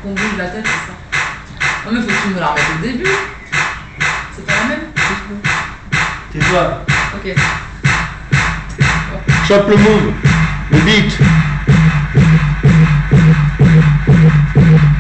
qu'on bouge la tête, c'est ça. Non mais faut que tu me la remettes au début. C'est pas la même. Tais-toi. Ok. Chope le move, le beat.